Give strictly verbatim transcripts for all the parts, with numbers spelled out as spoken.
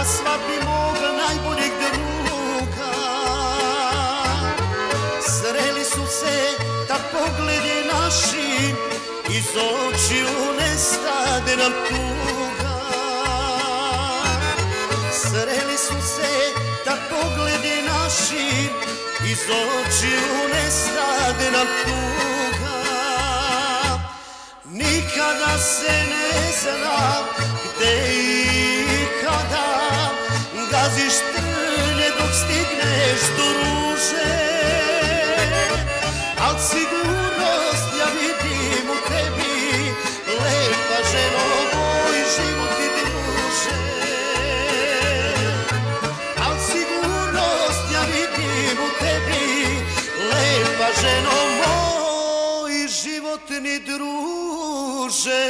svadbi mog najboljeg druga. Sreli su se da pogledi naši, iz očiju nestade nam tuga. Sreli su se da pogledi naši, iz očiju nestade nam tuga. Nikada se ne zna gde i kada gaziš trnje dok stigneš do ruže. Al sigurnost ja vidim u tebi, lepa ženo, moj život ti druže. Al sigurnost ja vidim u tebi, lepa ženo, moj životni druže.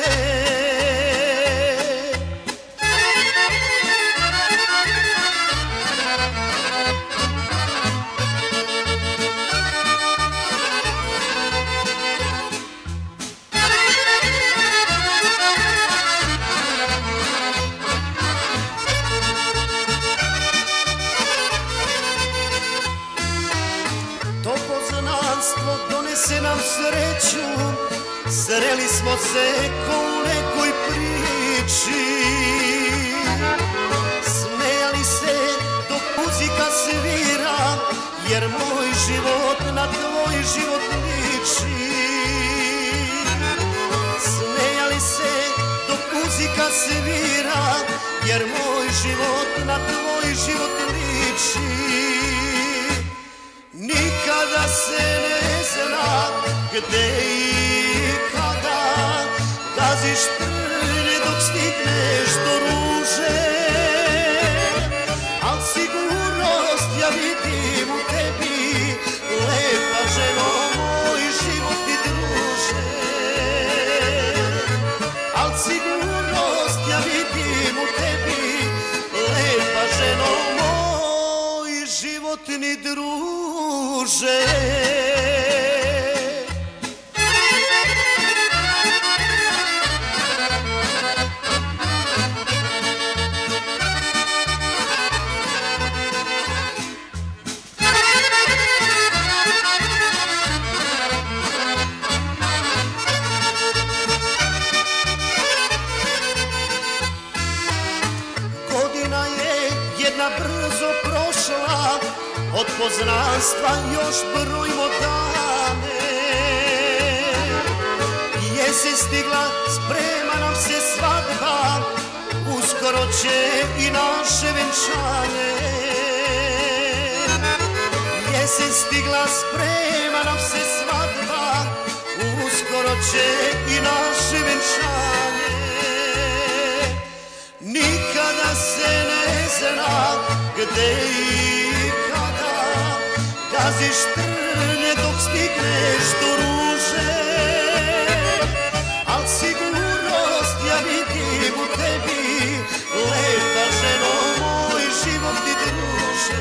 To poznanstvo donese nam sreću, sreli smo se ko u nekoj priči. Smejali se dok muzika svira, jer moj život na tvoj život liči. Smejali se dok muzika svira, jer moj život na tvoj život liči. Nikada se ne zna gde i kada gaziš trnje dok stigneš do ruže. Al sigurnost ja vidim u tebi, lepa ženo, moj život ti druže. Al sigurnost ja vidim u tebi, lepa ženo, moj životni druže. Godina je jedna brzo prošla, od poznanstva još brojimo dane. Jesen stigla, sprema nam se svadba, uskoro će i naše venčanje. Jesen stigla, sprema nam se svadba, uskoro će i naše venčanje. Nikada se ne zna gde i kada gaziš trnje dok stigneš do ruže. Al sigurnost ja vidim u tebi, lepa ženo, moj život ti druže.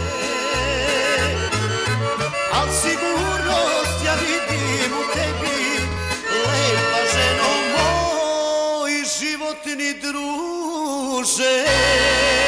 Al sigurnost ja vidim u tebi, lepa ženo, moj životni druže.